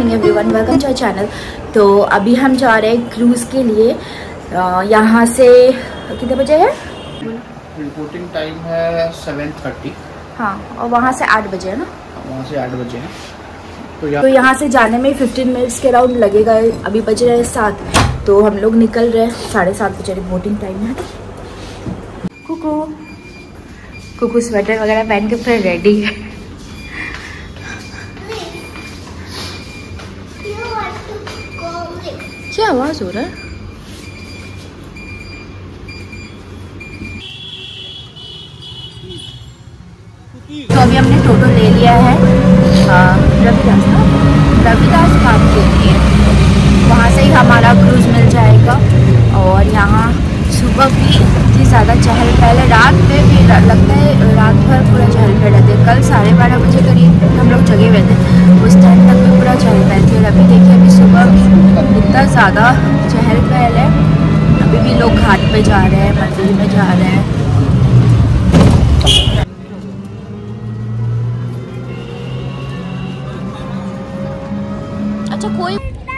Morning everyone, welcome to our channel. तो अभी हम जा रहे हैं क्रूज़ के लिए। यहाँ से कितने बजे है? रिपोर्टिंग टाइम है 7:30। हाँ, और वहाँ से 8 बजे है ना? वहाँ से 8 बजे है। तो यहाँ से जाने में 15 मिनट्स के राउंड लगेगा। अभी बज रहे हैं 7, तो हम लोग निकल रहे हैं 7:30 बजे। रिपोर्टिंग टाइम है। कुकू स्वेटर वगैरह पहन के पूरा रेडी है। क्या आवाज हो रहा है? तो अभी हमने टोटो ले लिया है रविदास घाट के लिए। वहाँ से ही हमारा क्रूज़ मिल जाएगा। और यहाँ सुबह भी इतनी ज़्यादा चहल पहल, रात में भी लगता है रात भर पूरा चहल पहल रहते। कल 12:30 बजे करीब हम लोग जगे हुए थे, उस टाइम तक भी पूरा चहल पहल थी। और अभी देखिए, अभी सुबह भी इतना ज़्यादा चहल पहल है। अभी भी लोग घाट पे जा रहे हैं, मंदिर में जा रहे हैं। अच्छा, कोई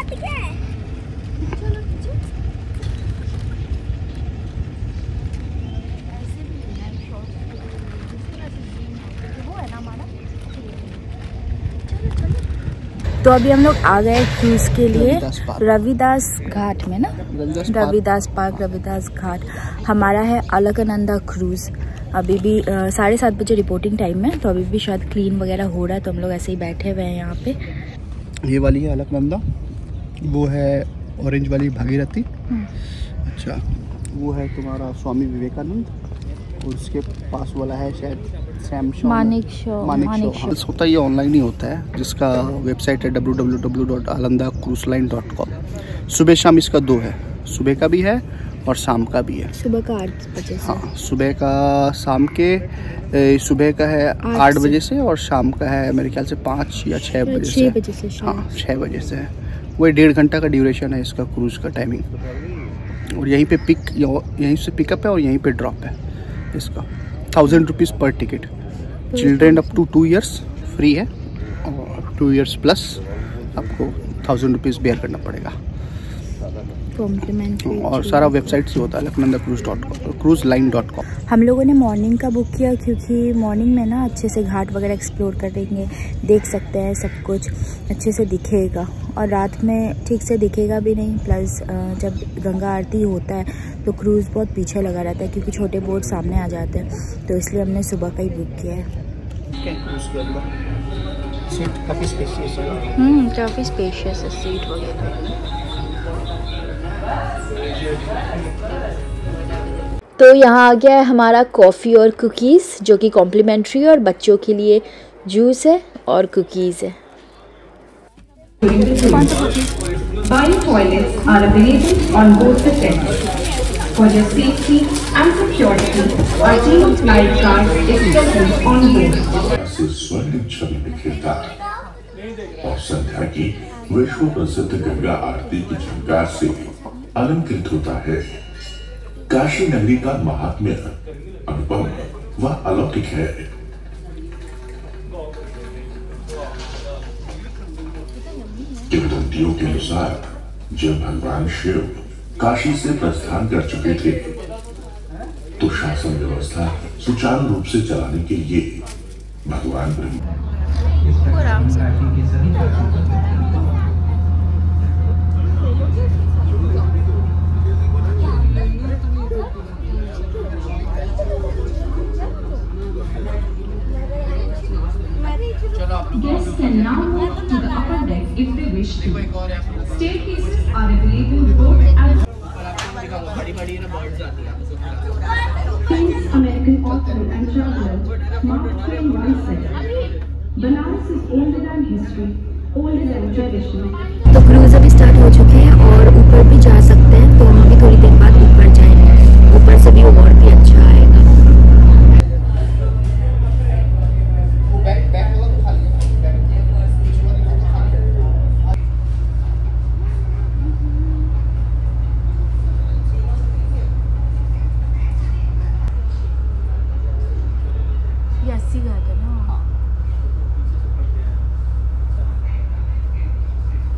तो अभी हम लोग आ गए क्रूज़ के लिए रविदास घाट में ना, रविदास पार्क, रविदास घाट। हमारा है अलकनंदा क्रूज़। अभी भी 7:30 बजे रिपोर्टिंग टाइम है, तो अभी भी शायद क्लीन वगैरह हो रहा है, तो हम लोग ऐसे ही बैठे हुए हैं यहाँ पे। ये वाली है अलकनंदा, वो है ऑरेंज वाली भागीरथी। अच्छा, वो है तुम्हारा स्वामी विवेकानंद, और उसके पास वाला है शायद मानिक शो। हाँ, होता ये ऑनलाइन ही होता है, जिसका वेबसाइट है www.alandacruiseline.com। सुबह शाम इसका 2 है, सुबह का भी है और शाम का भी है। सुबह का 8 बजे से। हाँ, सुबह का शाम के सुबह का है 8 बजे से, और शाम का है मेरे ख्याल से 5 या 6 बजे से। 6 बजे से। हाँ, 6 बजे से है। वही 1.5 घंटा का ड्यूरेशन है इसका क्रूज़ का टाइमिंग। और यहीं पे यहीं से पिकअप है और यहीं पे ड्रॉप है इसका। 1000 रुपीज़ पर ticket. Children up to 2 years free है, और 2 इयर्स प्लस आपको 1000 रुपीज़ बेयर करना पड़ेगा। कॉम्प्लीमेंट्री। और सारा वेबसाइट से होता है, cruiseline.com। हम लोगों ने मॉर्निंग का बुक किया, क्योंकि मॉर्निंग में ना अच्छे से घाट वगैरह एक्सप्लोर करेंगे, देख सकते हैं, सब कुछ अच्छे से दिखेगा। और रात में ठीक से दिखेगा भी नहीं। प्लस जब गंगा आरती होता है तो क्रूज़ बहुत पीछे लगा रहता है, क्योंकि छोटे बोट सामने आ जाते हैं, तो इसलिए हमने सुबह का ही बुक किया है। सीट काफ़ी स्पेशियस है। काफ़ी स्पेशियस है सीट वगैरह। तो यहाँ आ गया है हमारा कॉफ़ी और कुकीज़, जो कि कॉम्प्लीमेंट्री, और बच्चों के लिए जूस है और कुकीज़ है। Bio-toilets are available on both the tents. For your safety and security, our team of lifeguards is present on board. स्वर्ण छवि बिखेरता और संध्या की विश्व प्रसिद्ध गंगा आरती की झंकार से अलंकृत होता है। काशी नगरी का महात्म्य अनुपम व अलौकिक है। किंवदंतियों के अनुसार जब भगवान शिव काशी से प्रस्थान कर चुके थे, तो शासन व्यवस्था सुचारू रूप से चलाने के लिए भगवान Brahma Guests can now move to the upper deck if they wish to. Staircases are available both at famous American author and traveler Mark Twain once said, "Banaras is older than history, older than tradition." तो cruise अभी start हो चुके हैं और ऊपर भी जा सकते हैं, तो हम अभी थोड़ी देर बाद ऊपर जाएंगे। ऊपर से भी और भी अच्छा आएगा। ये 80 घाट है ना।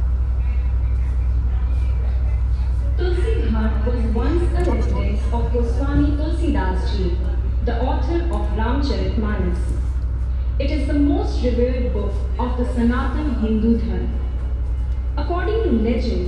It is the most revered book of the Sanatan Hindu Dharma. According to legend,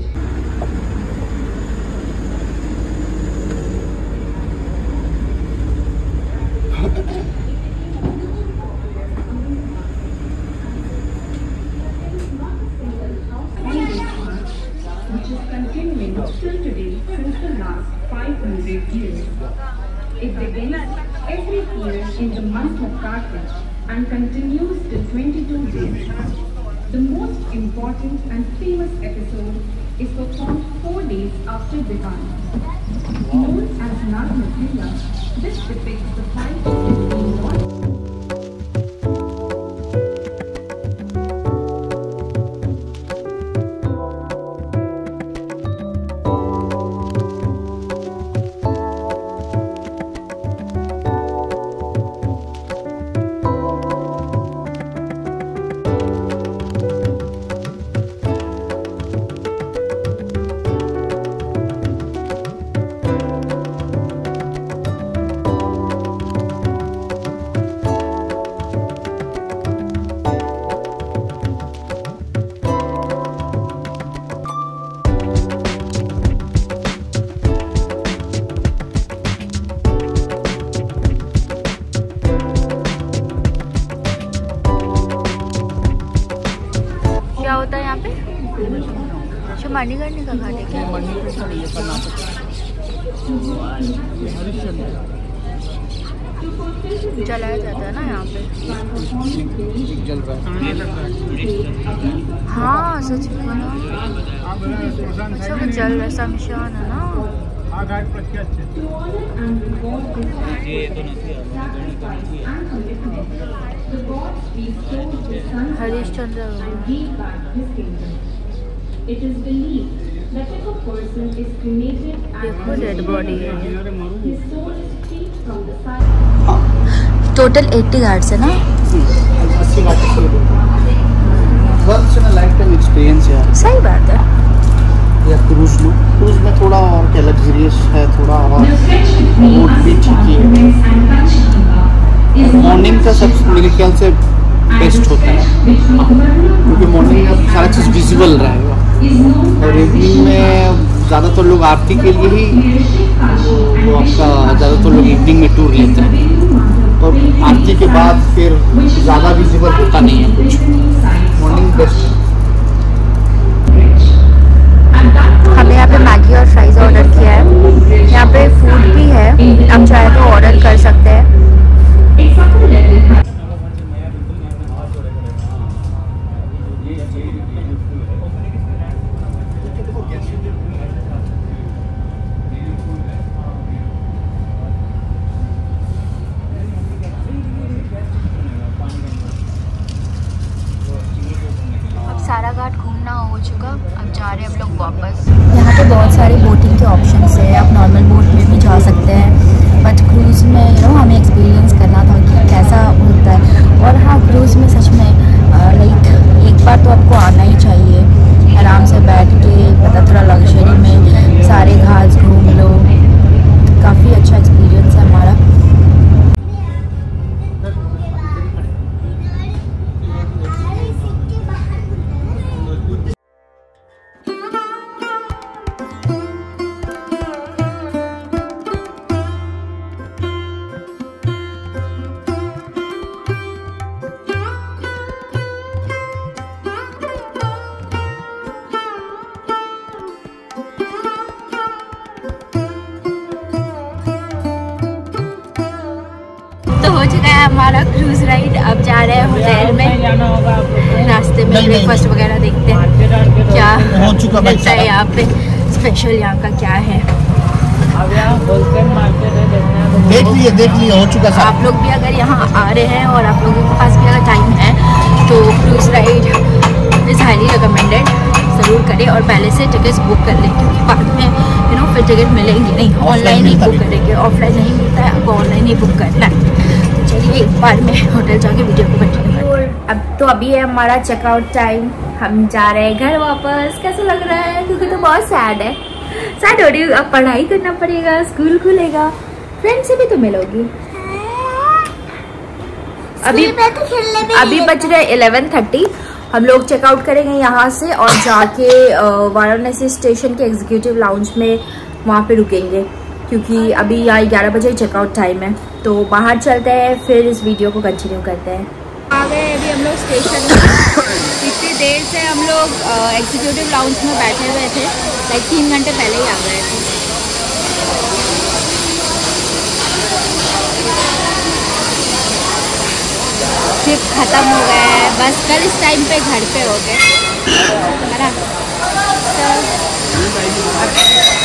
which is continuing till today since the last 500 years. It begins every year in the month of Kartik and continues till 22 days. The most important and famous episode is performed 4 days after Diwali. Known as Nagmatila, this depicts the fight between Lord क्या होता है यहाँ पे? अच्छा money करने का खाने क्या? जलाया जाता है ना यहाँ पे। हाँ सच में ना। अच्छा वो जल रहा शमशान है ना। हरिश्चंद्र। देखो डेड बॉडी है। टोटल 80 घाट्स है ना? 80 ghat once in a lifetime experience यार। सही बात है। या क्रूज में थोड़ा और क्या लग्जरियस है, थोड़ा और बोट भी ठीक है। मॉर्निंग का सब मेरे ख्याल से बेस्ट होता है क्योंकि मॉर्निंग में सारा चीज़ विजिबल रहेगा और इवनिंग में ज़्यादातर लोग आरती के लिए ही वो आपका ज़्यादातर लोग इवनिंग में टूर लेते हैं तो आरती के बाद फिर ज़्यादा विजिबल होता नहीं है कुछ। मॉर्निंग बेस्ट है। हमने यहाँ पे मैगी और फ्राइज ऑर्डर किया है। यहाँ पे फूड भी है, आप चाहे तो ऑर्डर कर सकते हैं। सारा घाट घूमना हो चुका, अब जा रहे हैं हम लोग वापस। यहाँ पे बहुत सारे बोटिंग के ऑप्शंस है, आप नॉर्मल बोट में भी जा सकते हैं बट क्रूज़ में हमें एक्सपीरियंस करना था कि कैसा होता है। और हाँ क्रूज़ में सच में लाइक एक बार तो आपको आना ही चाहिए, आराम से बैठ के पता थोड़ा लग्जरी में सारे घाट घूम लो, काफ़ी अच्छा एक्सपीरियंस है हमारा। तो हो चुका है हमारा क्रूज राइड, अब जा रहे हैं होटल में। रास्ते में ब्रेकफास्ट वगैरह देखते हैं क्या मिलता है यहाँ पे, स्पेशल यहाँ का क्या है। देख लिए हो चुका है। आप लोग भी अगर यहाँ आ रहे हैं और आप लोगों के पास भी अगर टाइम है तो cruise ride is highly recommended, ज़रूर करें और पहले से टिकट्स बुक कर लें क्योंकि बाद में फिर टिकट मिलेंगी नहीं। ऑनलाइन ही बुक करेंगे, ऑफलाइन नहीं मिलता है, आपको ऑनलाइन ही बुक करना है। तो चलिए एक बार में होटल जाके वीडियो को कंटिन्यू करें। अब अभी है हमारा चेकआउट टाइम, हम जा रहे हैं घर वापस। कैसा लग रहा है? क्योंकि तो बहुत सैड है, सैड हो रही है। अब पढ़ाई करना पड़ेगा, स्कूल खुलेगा, फ्रेंड से भी तो मिलोगी। अभी बज रहे 11:30। हम लोग चेकआउट करेंगे यहाँ से और जाके वाराणसी स्टेशन के एग्जीक्यूटिव लाउंज में वहाँ पे रुकेंगे, क्योंकि अभी यहाँ 11 बजे चेकआउट टाइम है। तो बाहर चलते हैं, फिर इस वीडियो को कंटिन्यू करते हैं। आ गए अभी हम लोग स्टेशन में। इतनी देर से हम लोग एग्जीक्यूटिव लाउंज में बैठे हुए थे, लाइक 3 घंटे पहले ही आ गए थे। ट्रिप ख़त्म हो गया है, बस कल इस टाइम पे घर पे हो गए, है ना।